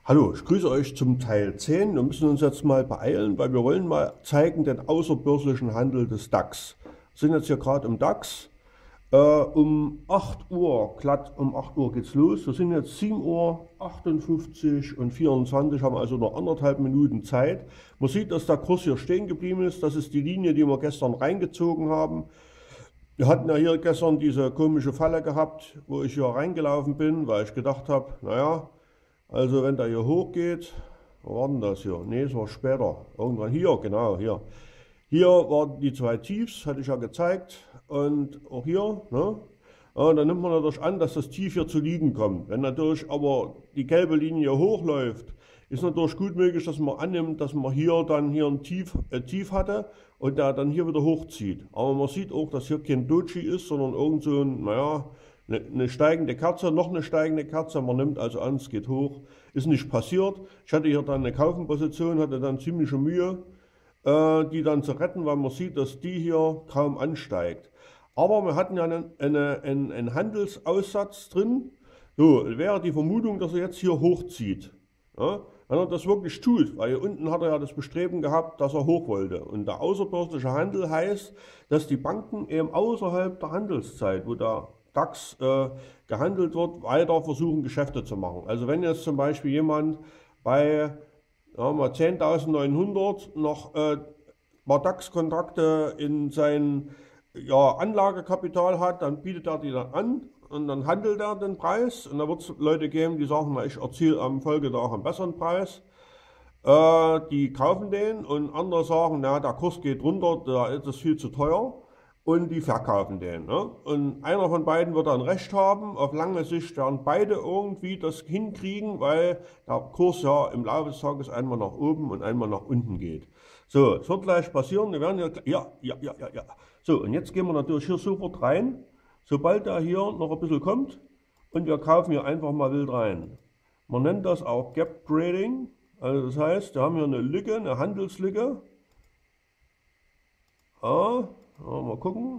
Hallo, ich grüße euch zum Teil 10. Wir müssen uns jetzt mal beeilen, weil wir wollen mal zeigen den außerbörslichen Handel des DAX. Wir sind jetzt hier gerade im DAX. Um 8 Uhr, glatt um 8 Uhr geht's los. Wir sind jetzt 7 Uhr 58 und 24, haben also noch 1,5 Minuten Zeit. Man sieht, dass der Kurs hier stehen geblieben ist. Das ist die Linie, die wir gestern reingezogen haben. Wir hatten ja hier gestern diese komische Falle gehabt, wo ich hier reingelaufen bin, weil ich gedacht habe, naja, also wenn der hier hochgeht, wo war denn das hier? Ne, es war später. Irgendwann hier, genau, hier. Hier waren die zwei Tiefs, hatte ich ja gezeigt. Und auch hier, ne? Ja, dann nimmt man natürlich an, dass das Tief hier zu liegen kommt. Wenn natürlich aber die gelbe Linie hochläuft, ist natürlich gut möglich, dass man annimmt, dass man hier dann hier ein Tief hatte und der dann hier wieder hochzieht. Aber man sieht auch, dass hier kein Doji ist, sondern irgend so ein, naja, eine steigende Kerze, noch eine steigende Kerze. Man nimmt also an, es geht hoch. Ist nicht passiert. Ich hatte hier dann eine Kaufenposition, hatte dann ziemliche Mühe, die dann zu retten, weil man sieht, dass die hier kaum ansteigt. Aber wir hatten ja einen Handelsaussatz drin. So, wäre die Vermutung, dass er jetzt hier hochzieht. Ja, wenn er das wirklich tut, weil hier unten hat er ja das Bestreben gehabt, dass er hoch wollte. Und der außerbörsliche Handel heißt, dass die Banken eben außerhalb der Handelszeit, wo der DAX gehandelt wird, weiter versuchen, Geschäfte zu machen. Also wenn jetzt zum Beispiel jemand bei 10.900 noch paar DAX-Kontrakte in sein Anlagekapital hat, dann bietet er die dann an und dann handelt er den Preis. Und da wird es Leute geben, die sagen, ich erziele am Folgetag einen besseren Preis. Die kaufen den und andere sagen, na, der Kurs geht runter, da ist es viel zu teuer. Und die verkaufen den. Ne? Und einer von beiden wird dann recht haben. Auf lange Sicht werden beide irgendwie das hinkriegen, weil der Kurs ja im Laufe des Tages einmal nach oben und einmal nach unten geht. So, es wird gleich passieren. Wir werden ja. So, und jetzt gehen wir natürlich hier sofort rein, sobald er hier noch ein bisschen kommt. Und wir kaufen hier einfach mal wild rein. Man nennt das auch Gap Trading. Also das heißt, wir haben hier eine Lücke, eine Handelslücke. Mal gucken.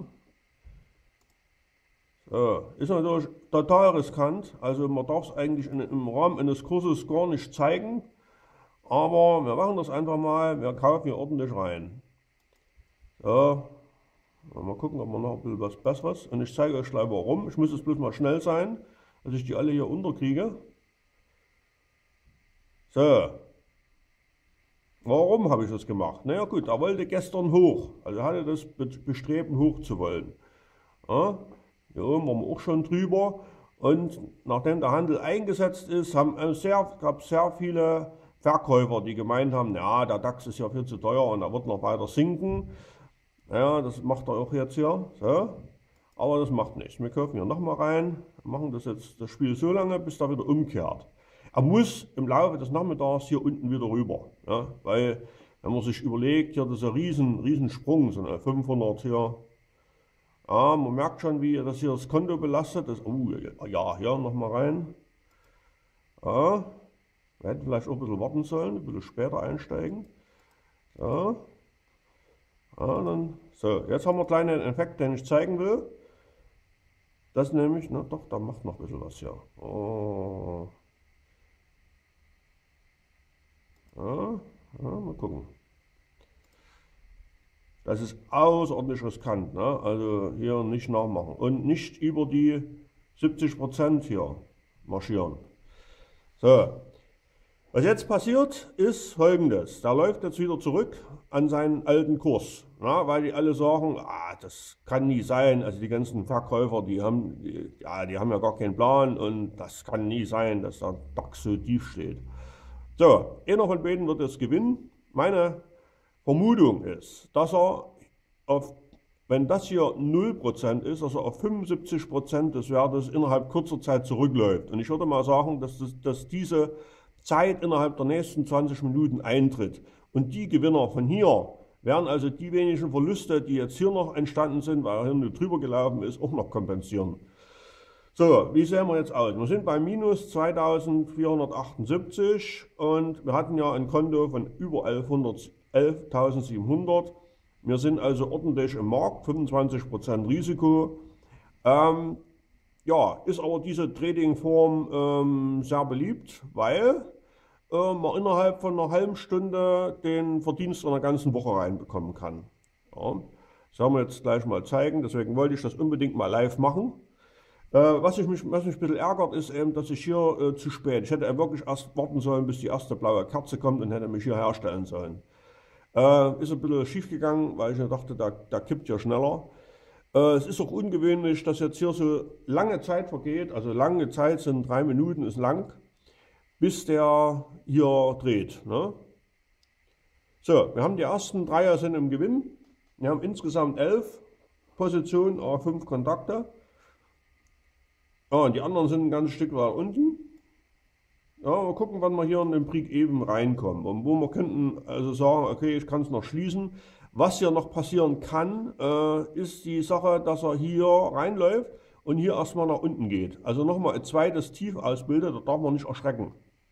So, ist natürlich total riskant. Also man darf es eigentlich im Rahmen eines Kurses gar nicht zeigen. Aber wir machen das einfach mal. Wir kaufen hier ordentlich rein. So, mal gucken, ob wir noch ein bisschen was Besseres. Und ich zeige euch gleich warum. Ich muss jetzt bloß mal schnell sein, dass ich die alle hier unterkriege. So. Warum habe ich das gemacht? Naja gut, er wollte gestern hoch. Also er hatte das Bestreben hoch zu wollen. Ja, hier oben waren wir auch schon drüber. Und nachdem der Handel eingesetzt ist, gab es sehr viele Verkäufer, die gemeint haben, ja, der DAX ist ja viel zu teuer und er wird noch weiter sinken. Ja, das macht er auch jetzt hier. So. Aber das macht nichts. Wir kaufen hier nochmal rein, machen das Spiel so lange, bis er wieder umkehrt. Er muss im Laufe des Nachmittags hier unten wieder rüber, ja, weil wenn man sich überlegt, hier das ist ein riesen Sprung, so eine 500 hier. Ja, man merkt schon, wie das hier das Konto belastet ist. Ja, hier nochmal rein. Ja, wir hätten vielleicht auch ein bisschen warten sollen, ein bisschen später einsteigen. Ja, so, jetzt haben wir einen kleinen Effekt, den ich zeigen will. Das nämlich, na doch, da macht noch ein bisschen was hier. Oh. Ja, mal gucken. Das ist außerordentlich riskant, ne? Also hier nicht nachmachen und nicht über die 70% hier marschieren. So, was jetzt passiert, ist Folgendes. Der läuft jetzt wieder zurück an seinen alten Kurs, ne? Weil die alle sagen, das kann nie sein. Also die ganzen Verkäufer, die haben ja gar keinen Plan und das kann nie sein, dass der DAX so tief steht. So, einer von beiden wird jetzt gewinnen. Meine Vermutung ist, dass er wenn das hier 0% ist, dass er auf 75% des Wertes innerhalb kurzer Zeit zurückläuft. Und ich würde mal sagen, dass diese Zeit innerhalb der nächsten 20 Minuten eintritt. Und die Gewinner von hier werden also die wenigen Verluste, die jetzt hier noch entstanden sind, weil er hier nur drüber gelaufen ist, auch noch kompensieren. So, wie sehen wir jetzt aus? Wir sind bei minus 2478 und wir hatten ja ein Konto von über 11.700. Wir sind also ordentlich im Markt, 25% Risiko. Ja, ist aber diese Trading-Form sehr beliebt, weil man innerhalb von einer halben Stunde den Verdienst einer ganzen Woche reinbekommen kann. Ja, das werden wir jetzt gleich mal zeigen, deswegen wollte ich das unbedingt mal live machen. Was mich ein bisschen ärgert, ist eben, dass ich hier zu spät, ich hätte ja wirklich erst warten sollen, bis die erste blaue Kerze kommt und hätte mich hier herstellen sollen. Ist ein bisschen schief gegangen, weil ich mir dachte, da kippt ja schneller. Es ist auch ungewöhnlich, dass jetzt hier so lange Zeit vergeht, also lange Zeit sind 3 Minuten, ist lang, bis der hier dreht. Ne? So, wir haben die ersten 3 sind im Gewinn. Wir haben insgesamt 11 Positionen, 5 Kontakte. Ja, und die anderen sind ein ganzes Stück weiter unten. Ja, mal gucken, wann wir hier in den Break-Even reinkommen. Und wo wir könnten also sagen, okay, ich kann es noch schließen. Was hier noch passieren kann, ist die Sache, dass er hier reinläuft und hier erstmal nach unten geht. Also nochmal ein zweites Tief ausbildet, da darf man nicht erschrecken.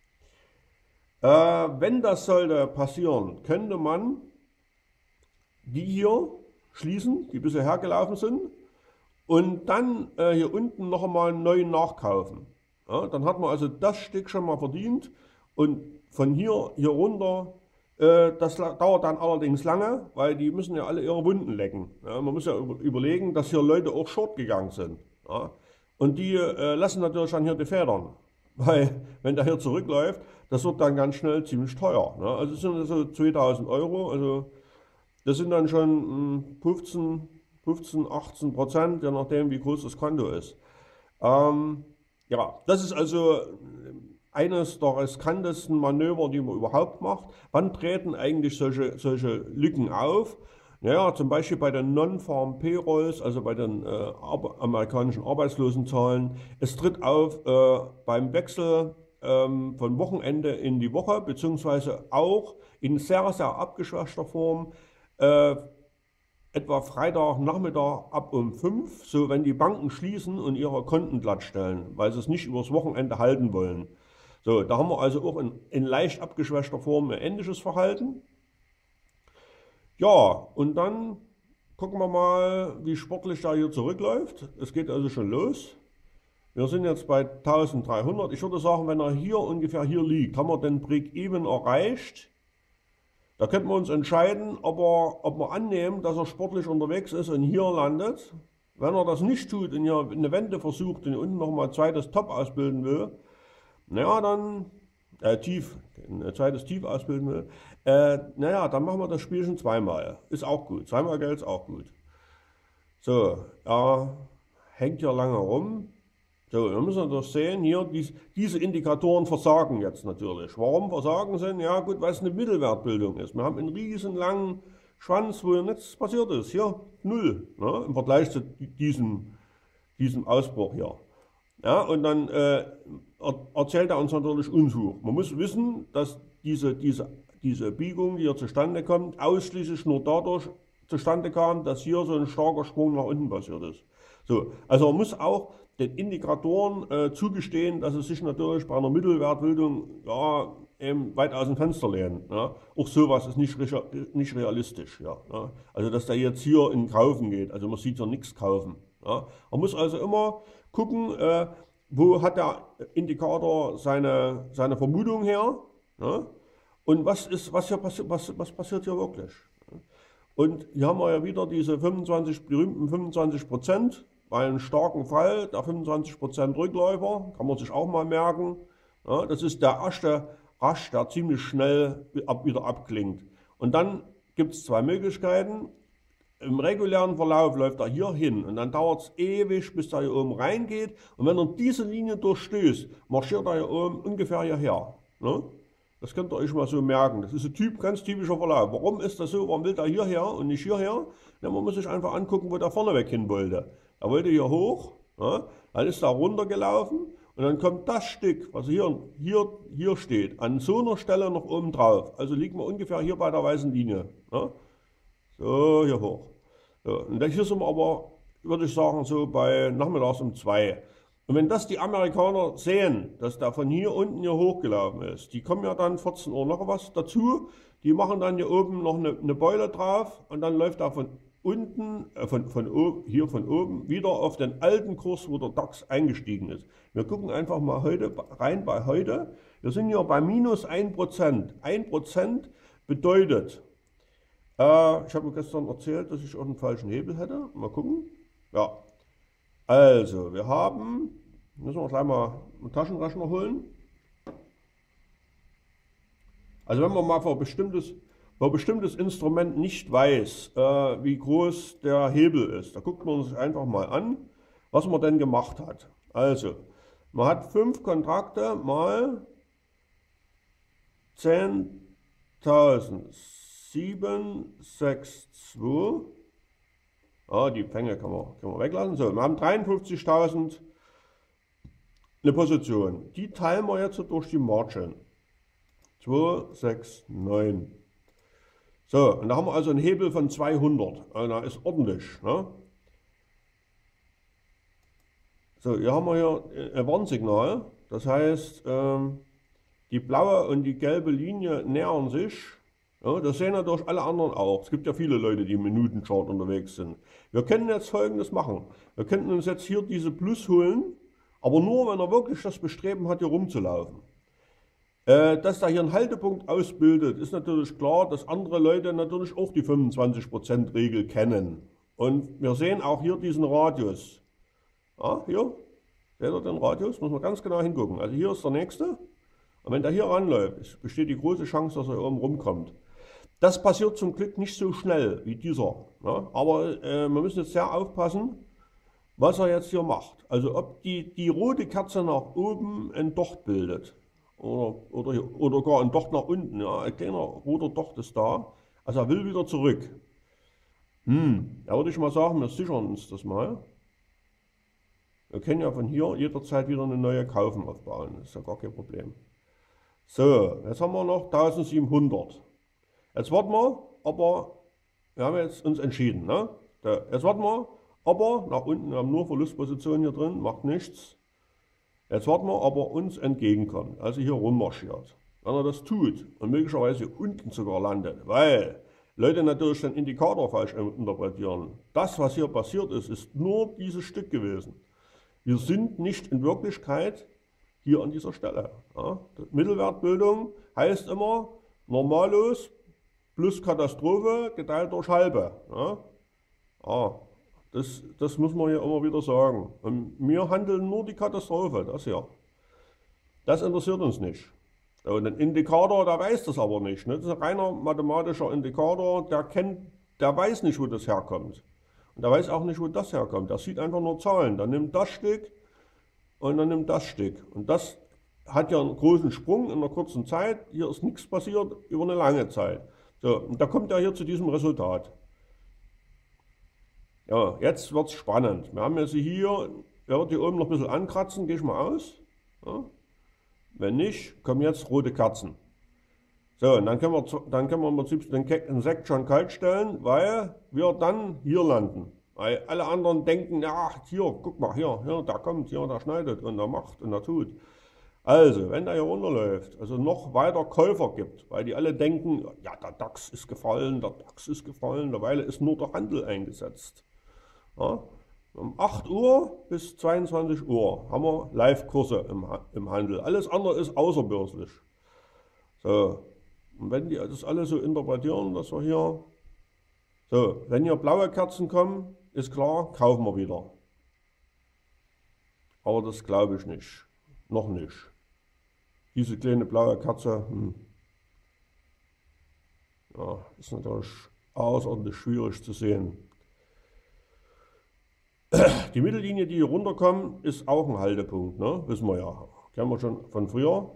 Wenn das sollte passieren, könnte man die hier schließen, die bisher hergelaufen sind, und dann hier unten noch einmal neu nachkaufen. Ja, dann hat man also das Stück schon mal verdient und von hier runter, das dauert dann allerdings lange, weil die müssen ja alle ihre Wunden lecken. Ja, man muss ja überlegen, dass hier Leute auch short gegangen sind. Ja, und die lassen natürlich dann hier die Federn, weil wenn der hier zurückläuft, das wird dann ganz schnell ziemlich teuer. Ja, also es sind also 2000 Euro, also das sind dann schon 15, 18%, je nachdem wie groß das Konto ist. Ja, das ist also eines der riskantesten Manöver, die man überhaupt macht. Wann treten eigentlich solche Lücken auf? Naja, zum Beispiel bei den Non-Farm Payrolls, also bei den amerikanischen Arbeitslosenzahlen. Es tritt auf beim Wechsel von Wochenende in die Woche, beziehungsweise auch in sehr, sehr abgeschwächter Form. Etwa Freitagnachmittag ab um 5, so wenn die Banken schließen und ihre Konten glattstellen, weil sie es nicht übers Wochenende halten wollen. So, da haben wir also auch in leicht abgeschwächter Form ein ähnliches Verhalten. Ja, und dann gucken wir mal, wie sportlich da hier zurückläuft. Es geht also schon los. Wir sind jetzt bei 1300. Ich würde sagen, wenn er hier ungefähr hier liegt, haben wir den Break-Even erreicht. Da könnten wir uns entscheiden, ob wir annehmen, dass er sportlich unterwegs ist und hier landet. Wenn er das nicht tut und hier eine Wende versucht und unten nochmal ein zweites Top ausbilden will, naja, dann, ein zweites Tief ausbilden will, naja, dann machen wir das Spielchen zweimal. Ist auch gut. Zweimal Geld ist auch gut. So, er hängt hier lange rum. So, wir müssen das sehen, hier, diese Indikatoren versagen jetzt natürlich. Warum versagen sie? Ja gut, weil es eine Mittelwertbildung ist. Wir haben einen riesen langen Schwanz, wo nichts passiert ist. Hier 0, ne, im Vergleich zu diesem Ausbruch hier. Ja, und dann erzählt er uns natürlich Unfug. Man muss wissen, dass diese Biegung, die hier zustande kommt, ausschließlich nur dadurch zustande kam, dass hier so ein starker Sprung nach unten passiert ist. So, also man muss auch den Indikatoren zugestehen, dass es sich natürlich bei einer Mittelwertbildung ja, eben weit aus dem Fenster lehnen. Ja. Auch sowas ist nicht realistisch. Ja. Also dass der jetzt hier in Kaufen geht, also man sieht ja nichts kaufen. Ja. Man muss also immer gucken, wo hat der Indikator seine Vermutung her, ja. Und was passiert hier wirklich. Und hier haben wir ja wieder diese berühmten 25%. Bei einem starken Fall, der 25% Rückläufer, kann man sich auch mal merken. Ja, das ist der erste Rasch, der ziemlich schnell wieder abklingt. Und dann gibt es 2 Möglichkeiten. Im regulären Verlauf läuft er hier hin und dann dauert es ewig, bis er hier oben reingeht. Und wenn er diese Linie durchstößt, marschiert er hier oben ungefähr hierher. Ne? Das könnt ihr euch mal so merken. Das ist ein ganz typischer Verlauf. Warum ist das so? Warum will der hierher und nicht hierher? Ja, man muss sich einfach angucken, wo der vorneweg hin wollte. Er wollte hier hoch, ja, dann ist er runtergelaufen und dann kommt das Stück, was hier steht, an so einer Stelle noch oben drauf. Also liegt man ungefähr hier bei der weißen Linie. Ja. So, hier hoch. So, und hier sind wir aber, würde ich sagen, so bei nachmittags um 2. Und wenn das die Amerikaner sehen, dass der von hier unten hier hochgelaufen ist, die kommen ja dann 14 Uhr noch was dazu, die machen dann hier oben noch eine Beule drauf und dann läuft er von unten, von oben wieder auf den alten Kurs, wo der DAX eingestiegen ist. Wir gucken einfach mal heute rein bei heute. Wir sind hier bei minus 1%. 1% bedeutet, ich habe gestern erzählt, dass ich auch einen falschen Hebel hätte. Mal gucken. Ja, also wir haben, müssen wir gleich mal einen Taschenrechner holen. Also wenn man mal für ein bestimmtes Instrument nicht weiß, wie groß der Hebel ist, da guckt man sich einfach mal an, was man denn gemacht hat. Also, man hat 5 Kontrakte mal 10.762. Ah, die Pfänge können wir weglassen. So, wir haben 53.000 eine Position. Die teilen wir jetzt durch die Margin. 269. So, und da haben wir also einen Hebel von 200. Also, das ist ordentlich. Ne? So, hier haben wir hier ein Warnsignal. Das heißt, die blaue und die gelbe Linie nähern sich. Ja, das sehen natürlich alle anderen auch. Es gibt ja viele Leute, die im Minutenchart unterwegs sind. Wir können jetzt Folgendes machen. Wir könnten uns jetzt hier diese Plus holen, aber nur, wenn er wirklich das Bestreben hat, hier rumzulaufen. Dass da hier einen Haltepunkt ausbildet, ist natürlich klar, dass andere Leute natürlich auch die 25% Regel kennen. Und wir sehen auch hier diesen Radius. Ja, hier, seht ihr den Radius? Muss man ganz genau hingucken. Also hier ist der nächste. Und wenn der hier ranläuft, besteht die große Chance, dass er oben rumkommt. Das passiert zum Glück nicht so schnell wie dieser. Ja, aber wir müssen jetzt sehr aufpassen, was er jetzt hier macht. Also ob die rote Kerze nach oben ein Docht bildet. Oder gar ein Docht nach unten. Ja, ein kleiner roter Docht ist da. Also er will wieder zurück. Da würde ich mal sagen, wir sichern uns das mal. Wir können ja von hier jederzeit wieder eine neue Kaufen aufbauen. Das ist ja gar kein Problem. So, jetzt haben wir noch 1700. Jetzt warten wir, aber wir haben jetzt uns entschieden. Ne? So, jetzt warten wir, aber nach unten, wir haben nur Verlustpositionen hier drin, macht nichts. Jetzt warten wir, ob er uns entgegenkommt, also hier rummarschiert. Wenn er das tut und möglicherweise unten sogar landet, weil Leute natürlich den Indikator falsch interpretieren. Das, was hier passiert ist, ist nur dieses Stück gewesen. Wir sind nicht in Wirklichkeit hier an dieser Stelle. Ja. Mittelwertbildung heißt immer Normalos plus Katastrophe geteilt durch halbe. Ja. Ja, das muss man hier immer wieder sagen. Und wir handeln nur die Katastrophe, das hier. Das interessiert uns nicht. Und ein Indikator, der weiß das aber nicht. Ne? Das ist ein reiner mathematischer Indikator, der weiß nicht, wo das herkommt. Und der weiß auch nicht, wo das herkommt. Der sieht einfach nur Zahlen. Dann nimmt das Stück und dann nimmt das Stück. Und das hat ja einen großen Sprung in einer kurzen Zeit. Hier ist nichts passiert über eine lange Zeit. So, und da kommt er hier zu diesem Resultat. Ja, jetzt wird es spannend. Wir haben jetzt hier, er wird hier oben noch ein bisschen ankratzen, gehe ich mal aus. Ja. Wenn nicht, kommen jetzt rote Kerzen. So, und dann können wir im Prinzip den Sekt schon kalt stellen, weil wir dann hier landen. Weil alle anderen denken, ja, hier, guck mal, hier, der kommt, hier, der schneidet und der macht und der tut. Also, wenn der hier runterläuft, also noch weiter Käufer gibt, weil die alle denken, ja, der DAX ist gefallen, derweil ist nur der Handel eingesetzt. Ja, um 8 Uhr bis 22 Uhr haben wir Live-Kurse im Handel. Alles andere ist außerbörslich. So, und wenn die das alle so interpretieren, dass wir hier, so, wenn hier blaue Kerzen kommen, ist klar, kaufen wir wieder. Aber das glaube ich nicht. Noch nicht. Diese kleine blaue Kerze, ja, ist natürlich außerordentlich schwierig zu sehen. Die Mittellinie, die hier runterkommt, ist auch ein Haltepunkt, ne? Wissen wir ja. Kennen wir schon von früher.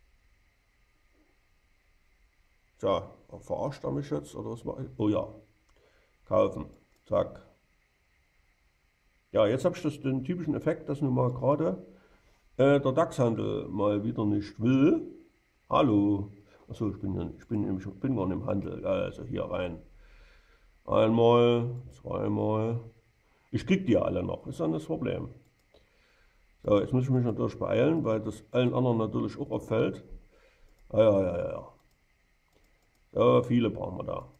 Tja, verarscht er mich jetzt? Oder was mache ich? Oh ja. Kaufen. Zack. Ja, jetzt habe ich den typischen Effekt, dass nun mal gerade der DAX-Handel mal wieder nicht will. Hallo. Achso, ich bin gar nicht im Handel. Also hier rein. Einmal, zweimal. Ich krieg die ja alle noch, ist dann das Problem. So, jetzt muss ich mich natürlich beeilen, weil das allen anderen natürlich auch auffällt. Ja. So, viele brauchen wir da.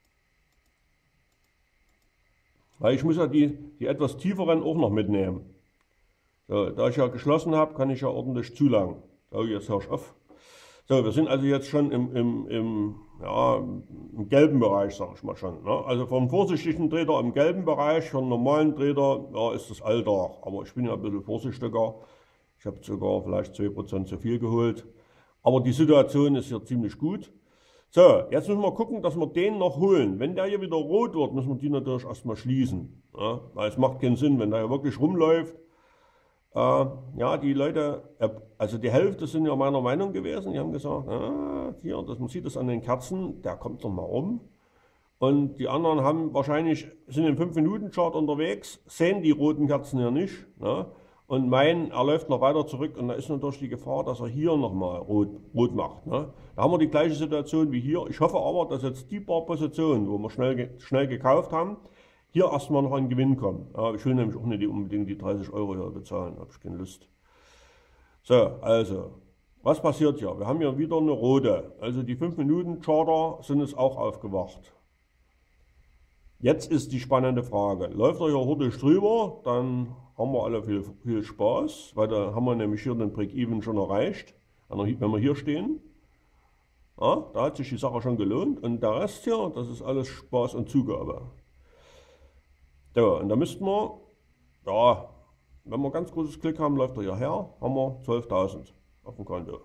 Weil ich muss ja die etwas tieferen auch noch mitnehmen. So, da ich ja geschlossen habe, kann ich ja ordentlich zulangen. So, jetzt hör ich auf. So, wir sind also jetzt schon ja, im gelben Bereich, sage ich mal schon. Ne? Also vom vorsichtigen Trader im gelben Bereich, vom normalen Trader, ja, ist das Alltag. Aber ich bin ja ein bisschen vorsichtiger. Ich habe sogar vielleicht 2% zu viel geholt. Aber die Situation ist hier ziemlich gut. So, jetzt müssen wir gucken, dass wir den noch holen. Wenn der hier wieder rot wird, müssen wir die natürlich erstmal schließen. Ja? Weil es macht keinen Sinn, wenn der hier wirklich rumläuft. Ja, die Leute, also die Hälfte sind ja meiner Meinung gewesen. Die haben gesagt, hier, man sieht das an den Kerzen, der kommt doch mal rum. Und die anderen haben wahrscheinlich, sind im 5-Minuten-Chart unterwegs, sehen die roten Kerzen ja nicht. Ne? Und meinen, er läuft noch weiter zurück und da ist natürlich die Gefahr, dass er hier nochmal rot macht. Ne? Da haben wir die gleiche Situation wie hier. Ich hoffe aber, dass jetzt die paar Positionen, wo wir schnell gekauft haben, hier erstmal noch an Gewinn kommen. Ja, ich will nämlich auch nicht unbedingt die 30 € hier bezahlen, habe ich keine Lust. So, also, was passiert hier? Wir haben hier wieder eine rote. Also die 5-Minuten-Charter sind es auch aufgewacht. Jetzt ist die spannende Frage. Läuft er hier hurtig drüber, dann haben wir alle viel Spaß, weil da haben wir nämlich hier den Break-Even schon erreicht, wenn wir hier stehen. Ja, da hat sich die Sache schon gelohnt und der Rest hier, das ist alles Spaß und Zugabe. So, und da müssten wir, ja, wenn wir ganz großes Glück haben, läuft er hierher, haben wir 12.000 auf dem Konto.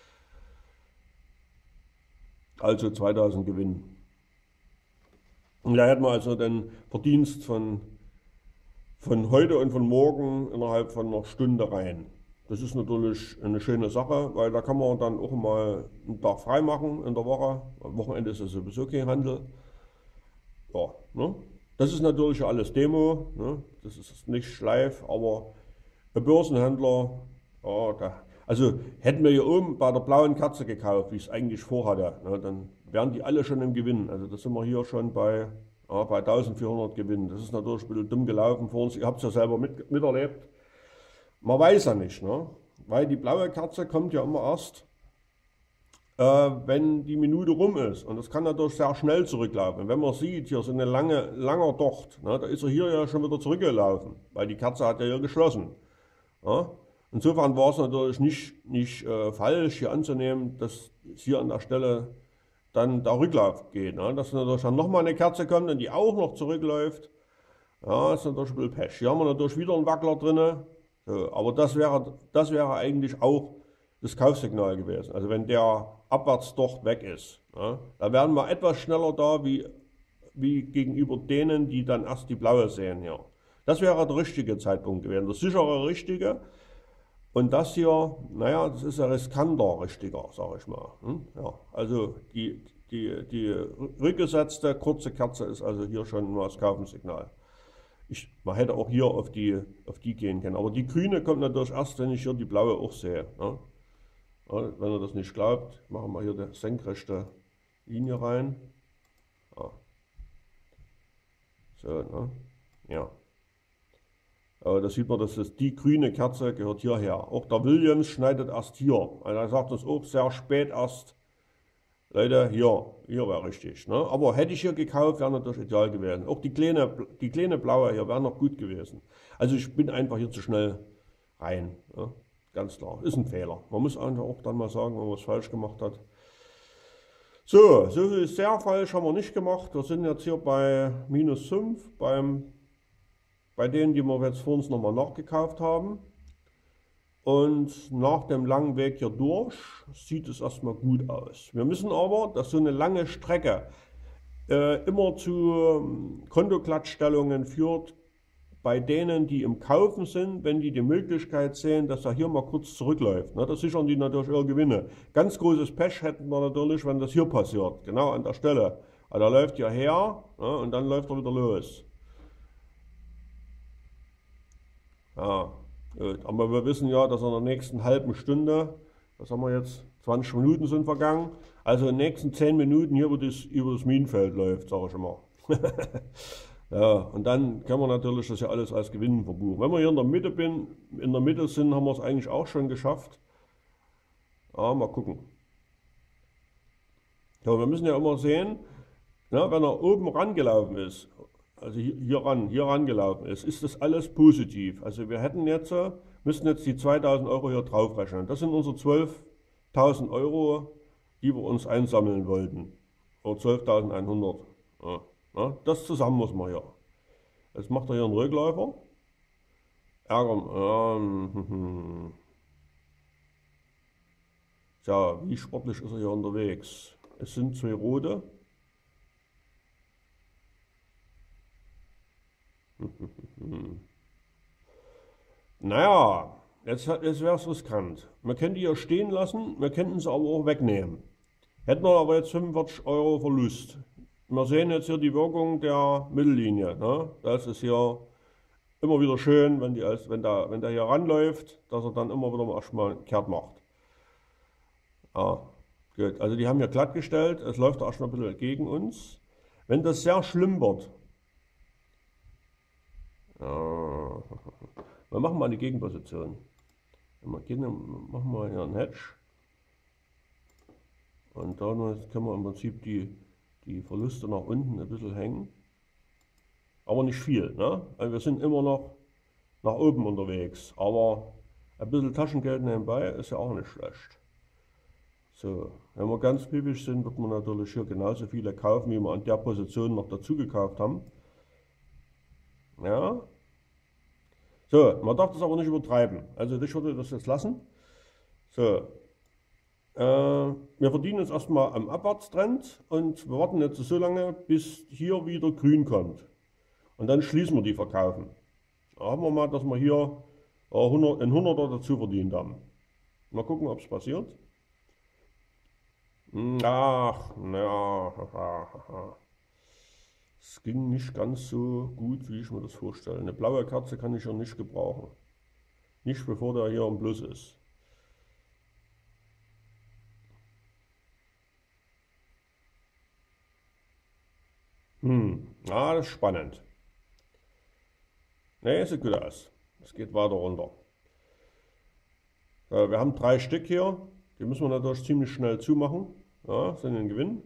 Also 2.000 Gewinn. Und da hätten wir also den Verdienst von heute und von morgen innerhalb von einer Stunde rein. Das ist natürlich eine schöne Sache, weil da kann man dann auch mal einen Tag frei machen in der Woche. Am Wochenende ist ja sowieso kein Handel. Ja, ne? Das ist natürlich alles Demo, ne? Das ist nicht live, aber ein Börsenhändler, ja, also hätten wir hier oben bei der blauen Kerze gekauft, wie ich es eigentlich vorhatte, ne, dann wären die alle schon im Gewinn. Also da sind wir hier schon bei 1400 Gewinn. Das ist natürlich ein bisschen dumm gelaufen vor uns. Ihr habt es ja selber miterlebt. Man weiß ja nicht, ne? Weil die blaue Kerze kommt ja immer erst, wenn die Minute rum ist. Und das kann natürlich sehr schnell zurücklaufen. Wenn man sieht, hier ist eine langer Docht, ne? Da ist er hier ja schon wieder zurückgelaufen, weil die Kerze hat ja hier geschlossen. Ja? Insofern war es natürlich nicht falsch hier anzunehmen, dass hier an der Stelle dann der Rücklauf geht. Ne? Dass natürlich dann nochmal eine Kerze kommt und die auch noch zurückläuft. Ja, das ist natürlich ein bisschen Pech. Hier haben wir natürlich wieder einen Wackler drin. So, aber das wäre eigentlich auch das Kaufsignal gewesen. Also wenn der Abwärtsdocht weg ist, ja, da wären wir etwas schneller da wie gegenüber denen, die dann erst die blaue sehen hier. Das wäre der richtige Zeitpunkt gewesen, der sichere richtige. Und das hier, naja, das ist ein riskanter richtiger, sage ich mal. Ja, also die rückgesetzte kurze Kerze ist also hier schon mal das Kaufensignal. Man hätte auch hier auf die gehen können. Aber die grüne kommt natürlich erst, wenn ich hier die blaue auch sehe. Ne? Ja, wenn ihr das nicht glaubt, machen wir hier die senkrechte Linie rein. Ja. So, ne? Ja. Aber da sieht man, dass die grüne Kerze gehört hierher. Auch der Williams schneidet erst hier. Also er sagt das auch sehr spät erst. Leute, hier wäre richtig. Ne? Aber hätte ich hier gekauft, wäre natürlich ideal gewesen. Auch die kleine blaue hier wäre noch gut gewesen. Also ich bin einfach hier zu schnell rein. Ne? Ganz klar, ist ein Fehler. Man muss einfach auch dann mal sagen, wenn man was falsch gemacht hat. So viel sehr falsch haben wir nicht gemacht. Wir sind jetzt hier bei -5 bei denen, die wir jetzt vor uns nochmal nachgekauft haben. Und nach dem langen Weg hier durch sieht es erstmal gut aus. Wir müssen aber, dass so eine lange Strecke immer zu Kontoglattstellungen führt, bei denen, die im Kaufen sind, wenn die Möglichkeit sehen, dass er hier mal kurz zurückläuft. Ne, das sichern die natürlich ihre Gewinne. Ganz großes Pech hätten wir natürlich, wenn das hier passiert, genau an der Stelle. Also er läuft hier her, ne, und dann läuft er wieder los. Ja, gut. Aber wir wissen ja, dass in der nächsten halben Stunde, was haben wir jetzt, 20 Minuten sind vergangen, also in den nächsten 10 Minuten hier über das Minenfeld läuft, sage ich immer. Ja, und dann können wir natürlich das ja alles als Gewinn verbuchen. Wenn wir hier in der Mitte sind, haben wir es eigentlich auch schon geschafft. Ja, mal gucken. Ja, wir müssen ja immer sehen, na, wenn er oben rangelaufen ist, also hier rangelaufen ist das alles positiv. Also wir müssen jetzt die 2.000 € hier drauf rechnen. Das sind unsere 1.000 €, die wir uns einsammeln wollten. Oder 12.100. Ja, ja, das zusammen muss man hier. Jetzt macht er hier einen Rückläufer. Ärger. Tja, wie sportlich ist er hier unterwegs? Es sind 2 rote. Naja, jetzt wäre es riskant. Man könnte die hier stehen lassen, wir könnten sie aber auch wegnehmen. Hätten wir aber jetzt 45 € Verlust. Wir sehen jetzt hier die Wirkung der Mittellinie. Ne? Das ist hier immer wieder schön, wenn der hier ranläuft, dass er dann immer wieder erstmal kehrt macht. Ja, gut. Also die haben hier glatt gestellt, es läuft erstmal ein bisschen gegen uns. Wenn das sehr schlimm wird, ja, wir machen mal eine Gegenposition. Machen wir hier einen Hedge. Und dann können wir im Prinzip die Verluste nach unten ein bisschen hängen. Aber nicht viel. Ne? Also wir sind immer noch nach oben unterwegs. Aber ein bisschen Taschengeld nebenbei ist ja auch nicht schlecht. So, wenn wir ganz pipisch sind, wird man natürlich hier genauso viele kaufen, wie wir an der Position noch dazu gekauft haben. Ja. So, man darf das aber nicht übertreiben. Also ich würde das jetzt lassen. So, wir verdienen jetzt erstmal am Abwärtstrend und wir warten jetzt so lange, bis hier wieder grün kommt. Und dann schließen wir die verkaufen. Da haben wir mal, dass wir hier einen 100er dazu verdient haben. Mal gucken, ob es passiert. Ach, ja. Es ging nicht ganz so gut, wie ich mir das vorstelle. Eine blaue Kerze kann ich ja nicht gebrauchen. Nicht bevor der hier im Plus ist. Ja, das ist spannend. Ne, sieht gut aus. Es geht weiter runter. Wir haben 3 Stück hier. Die müssen wir natürlich ziemlich schnell zumachen. Ja, sind ein Gewinn.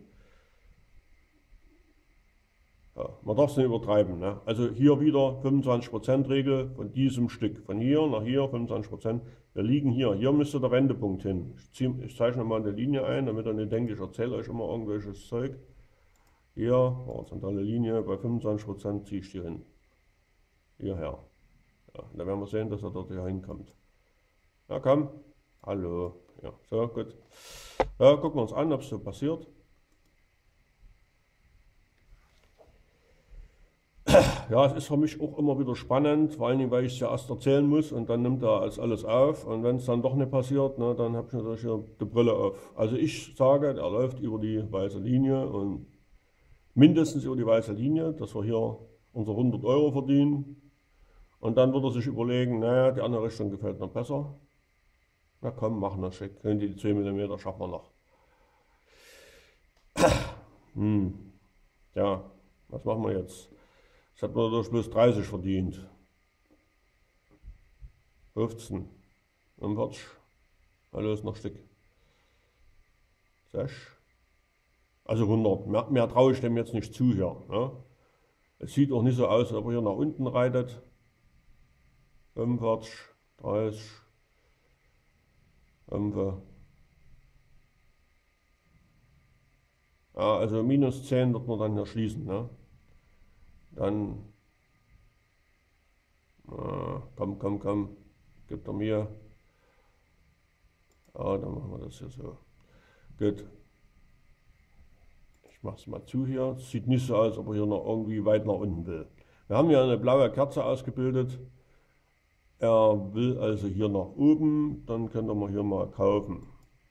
Ja, man darf es nicht übertreiben. Ne? Also hier wieder 25% Regel von diesem Stück. Von hier nach hier 25%. Wir liegen hier. Hier müsste der Wendepunkt hin. Ich zeichne mal eine Linie ein, damit ihr nicht denkt, ich erzähle euch immer irgendwelches Zeug. Hier, horizontale Linie, bei 25% ziehe ich die hin. Hierher. Ja, dann werden wir sehen, dass er dort hier hinkommt. Na komm. Hallo. Ja, so, gut. Ja, gucken wir uns an, ob es so passiert. Ja, es ist für mich auch immer wieder spannend, vor allen Dingen, weil ich es ja erst erzählen muss und dann nimmt er alles auf. Und wenn es dann doch nicht passiert, ne, dann habe ich natürlich hier die Brille auf. Also ich sage, er läuft über die weiße Linie und mindestens über die weiße Linie, dass wir hier unsere 100 € verdienen. Und dann wird er sich überlegen, naja, die andere Richtung gefällt mir besser. Na komm, machen wir schick. Die 10 mm schaffen wir noch. Ja, was machen wir jetzt? Das hat man durch bloß 30 verdient. 15. 45. Hallo, ist noch ein Stück. 6. Also 100. Mehr traue ich dem jetzt nicht zu hier. Ne? Es sieht auch nicht so aus, als ob er hier nach unten reitet. 45, 30, 5. Ja, also minus 10 wird man dann hier schließen. Ne? Dann, komm, gibt er mir. Ja, dann machen wir das hier so. Gut. Ich mache es mal zu hier. Es sieht nicht so aus, als ob er hier noch irgendwie weit nach unten will. Wir haben hier eine blaue Kerze ausgebildet. Er will also hier nach oben. Dann können wir hier mal kaufen.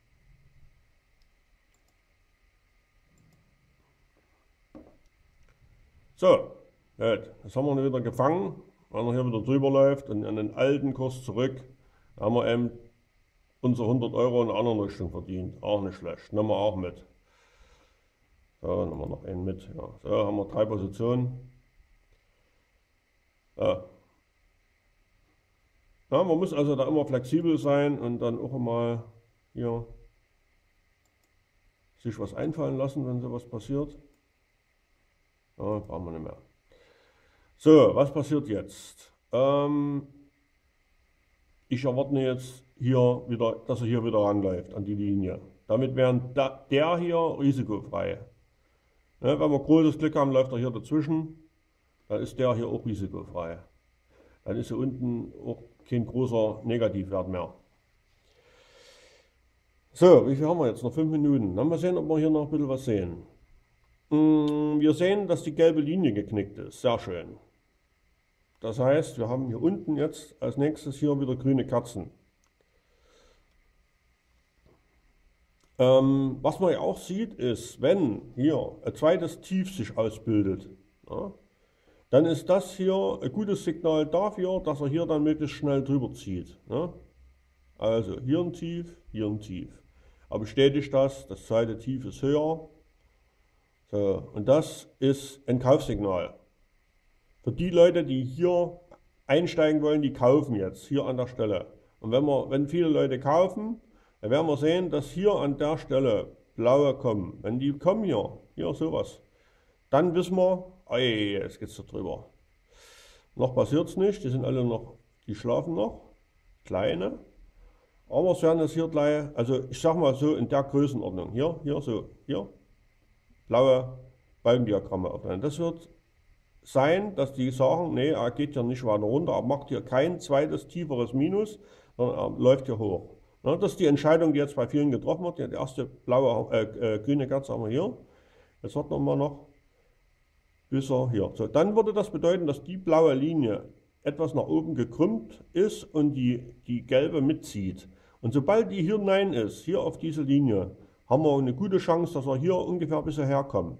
So, jetzt haben wir ihn wieder gefangen, weil er hier wieder drüber läuft und an den alten Kurs zurück. Da haben wir eben unsere 100 € in einer anderen Richtung verdient. Auch nicht schlecht. Nehmen wir auch mit. So, nehmen wir noch einen mit. Ja. So, haben wir 3 Positionen. Ja. Ja, man muss also da immer flexibel sein und dann auch mal hier sich was einfallen lassen, wenn sowas passiert. Ja, brauchen wir nicht mehr. So, was passiert jetzt? ich erwarte jetzt hier wieder, dass er hier wieder ranläuft an die Linie. Damit wäre der hier risikofrei. Ne, wenn wir großes Glück haben, läuft er hier dazwischen, dann ist der hier auch risikofrei. Dann ist hier unten auch kein großer Negativwert mehr. So, wie viel haben wir jetzt? Noch 5 Minuten. Dann mal sehen, ob wir hier noch ein bisschen was sehen. Wir sehen, dass die gelbe Linie geknickt ist. Sehr schön. Das heißt, wir haben hier unten jetzt als nächstes hier wieder grüne Kerzen. Was man ja auch sieht, ist, wenn hier ein zweites Tief sich ausbildet, ja, dann ist das hier ein gutes Signal dafür, dass er hier dann möglichst schnell drüber zieht. Ja. Also hier ein Tief, hier ein Tief. Aber bestätigt das zweite Tief ist höher. So, und das ist ein Kaufsignal. Für die Leute, die hier einsteigen wollen, die kaufen jetzt hier an der Stelle. Und wenn viele Leute kaufen, dann werden wir sehen, dass hier an der Stelle blaue kommen. Wenn die kommen hier sowas, dann wissen wir, ey, jetzt geht's da drüber. Noch passiert es nicht, die sind alle noch, die schlafen noch, kleine. Aber es werden jetzt hier gleich, also ich sag mal so in der Größenordnung, hier so, hier, blaue Balkendiagramme aufnehmen. Das wird sein, dass die sagen, nee, er geht hier nicht weiter runter, er macht hier kein zweites tieferes Minus, sondern er läuft hier hoch. Ja, das ist die Entscheidung, die jetzt bei vielen getroffen wird. Die erste grüne Kerze haben wir hier. Jetzt warten wir noch, bis er hier. So, dann würde das bedeuten, dass die blaue Linie etwas nach oben gekrümmt ist und die gelbe mitzieht. Und sobald die hier nein ist, hier auf diese Linie, haben wir eine gute Chance, dass wir hier ungefähr bis hierher kommen.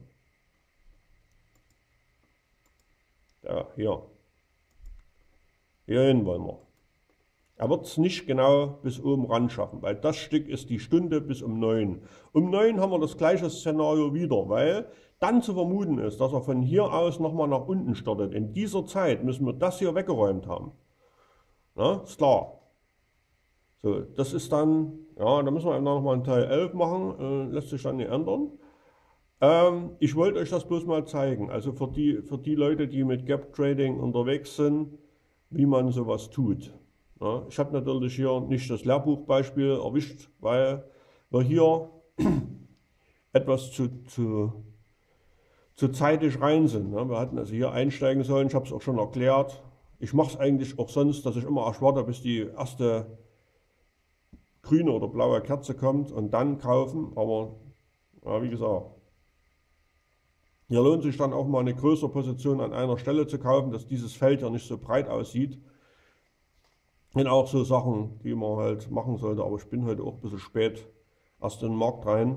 Ja, hier. Hierhin wollen wir. Er wird es nicht genau bis oben ran schaffen, weil das Stück ist die Stunde bis um 9. Um 9 haben wir das gleiche Szenario wieder, weil dann zu vermuten ist, dass er von hier aus nochmal nach unten startet. In dieser Zeit müssen wir das hier weggeräumt haben. Na, ist klar. So, das ist dann, ja, da müssen wir nochmal einen Teil 11 machen, lässt sich dann nicht ändern. Ich wollte euch das bloß mal zeigen, also für die Leute, die mit Gap Trading unterwegs sind, wie man sowas tut. Ja, ich habe natürlich hier nicht das Lehrbuchbeispiel erwischt, weil wir hier etwas zu zeitig rein sind. Ja, wir hatten also hier einsteigen sollen, ich habe es auch schon erklärt. Ich mache es eigentlich auch sonst, dass ich immer erst warte, bis die erste grüne oder blaue Kerze kommt und dann kaufen, aber ja, wie gesagt, hier lohnt sich dann auch mal eine größere Position an einer Stelle zu kaufen, dass dieses Feld ja nicht so breit aussieht. Und auch so Sachen, die man halt machen sollte, aber ich bin heute auch ein bisschen spät erst in den Markt rein.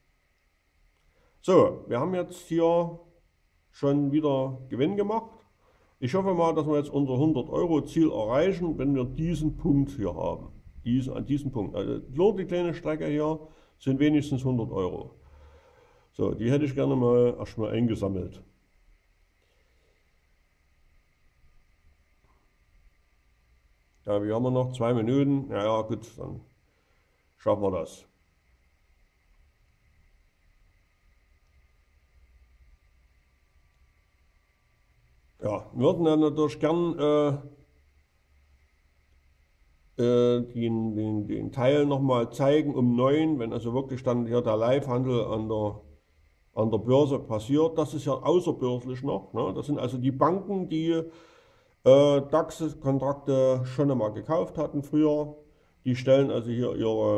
So, wir haben jetzt hier schon wieder Gewinn gemacht. Ich hoffe mal, dass wir jetzt unser 100 € Ziel erreichen, wenn wir diesen Punkt hier haben. An diesem Punkt. Also nur die kleine Strecke hier sind wenigstens 100 €. So, die hätte ich gerne mal erstmal eingesammelt. Ja, wir haben noch 2 Minuten. Ja, gut, dann schaffen wir das. Ja, wir würden dann natürlich gern den Teil nochmal zeigen um 9, wenn also wirklich dann hier der Live-Handel an der Börse passiert. Das ist ja außerbörslich noch. Ne? Das sind also die Banken, die DAX-Kontrakte schon einmal gekauft hatten früher. Die stellen also hier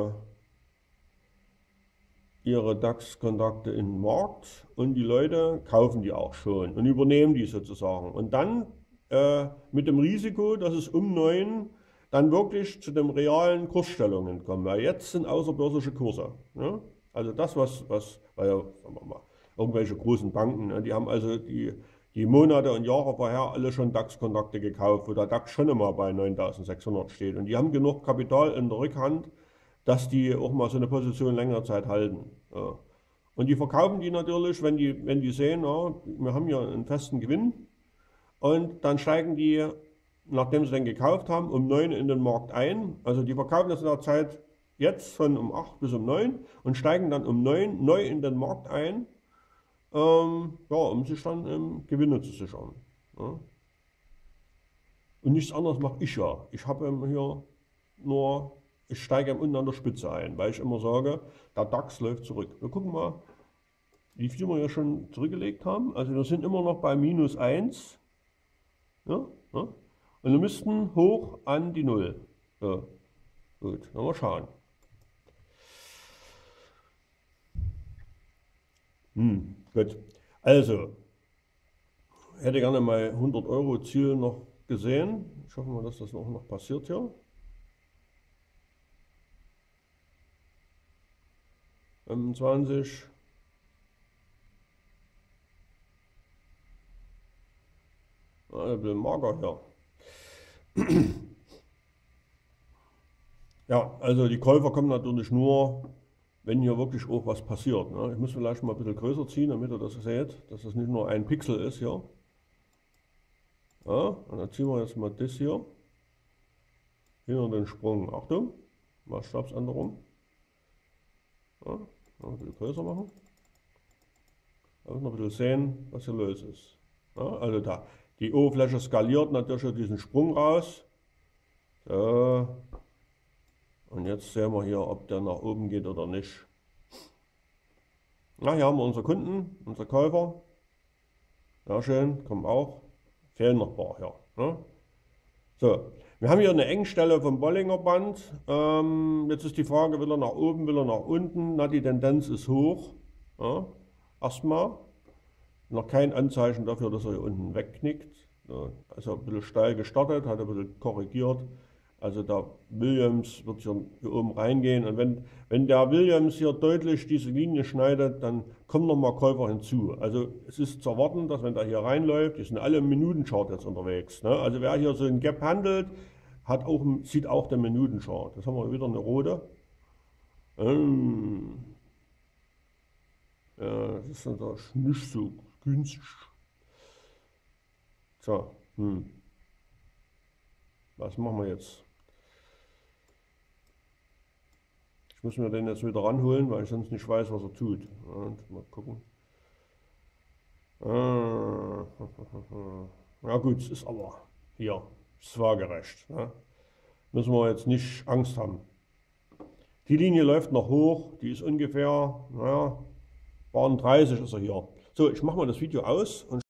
ihre DAX-Kontrakte in den Markt und die Leute kaufen die auch schon und übernehmen die sozusagen. Und dann mit dem Risiko, dass es um 9 dann wirklich zu den realen Kursstellungen kommen, weil jetzt sind außerbörsliche Kurse. Ne? Also das, weil ja, sagen wir mal, irgendwelche großen Banken, ne, die haben also die Monate und Jahre vorher alle schon DAX-Kontrakte gekauft, wo der DAX schon immer bei 9.600 steht. Und die haben genug Kapital in der Rückhand, dass die auch mal so eine Position längere Zeit halten. Ja. Und die verkaufen die natürlich, wenn die sehen, ja, wir haben hier einen festen Gewinn. Und dann steigen die, nachdem sie den gekauft haben, um 9 in den Markt ein. Also die verkaufen das in der Zeit jetzt von um 8 bis um 9 und steigen dann um 9 neu in den Markt ein, ja, um sich dann Gewinne zu sichern. Ja. Und nichts anderes mache ich ja. Ich habe hier nur ich steige unten an der Spitze ein, weil ich immer sage, der DAX läuft zurück. Wir gucken mal, wie viel wir ja schon zurückgelegt haben. Also wir sind immer noch bei minus 1. Ja, ja. Und wir müssten hoch an die 0. So, gut, dann mal schauen. Gut, also, ich hätte gerne mal 100 Euro Ziel noch gesehen. Ich hoffe mal, dass das auch noch passiert hier. 25. Ein bisschen mager hier. Ja, also die Käufer kommen natürlich nur, wenn hier wirklich auch was passiert. Ne? Ich muss vielleicht mal ein bisschen größer ziehen, damit ihr das seht, dass das nicht nur ein Pixel ist hier. Ja, und dann ziehen wir jetzt mal das hier. Hinter den Sprung. Achtung, Maßstabsänderung. Ja, noch ein bisschen größer machen. Damit wir ein bisschen sehen, was hier los ist. Ja, also da, die Oberfläche skaliert natürlich diesen Sprung raus. So. Und jetzt sehen wir hier, ob der nach oben geht oder nicht. Na, hier haben wir unsere Kunden, unsere Käufer. Sehr schön, kommen auch. Fehlen noch ein paar hier. Ne? So, wir haben hier eine Engstelle vom Bollinger Band. Jetzt ist die Frage, will er nach oben, will er nach unten? Na, die Tendenz ist hoch. Ja, erstmal. Noch kein Anzeichen dafür, dass er hier unten wegknickt. Ja, also ein bisschen steil gestartet, hat ein bisschen korrigiert. Also der Williams wird hier oben reingehen und wenn der Williams hier deutlich diese Linie schneidet, dann kommen nochmal Käufer hinzu. Also es ist zu erwarten, dass wenn der hier reinläuft, die sind alle im Minutenchart jetzt unterwegs. Ne? Also wer hier so ein Gap handelt, sieht auch den Minutenchart. Jetzt haben wir wieder eine rote. Ja, das ist natürlich nicht so günstig. So, was machen wir jetzt? Ich muss mir den jetzt wieder ranholen, weil ich sonst nicht weiß, was er tut. Und mal gucken. Ja gut, es ist aber hier, es war gerecht. Ne? Müssen wir jetzt nicht Angst haben. Die Linie läuft noch hoch, die ist ungefähr, naja, 30 ist er hier. So, ich mache mal das Video aus und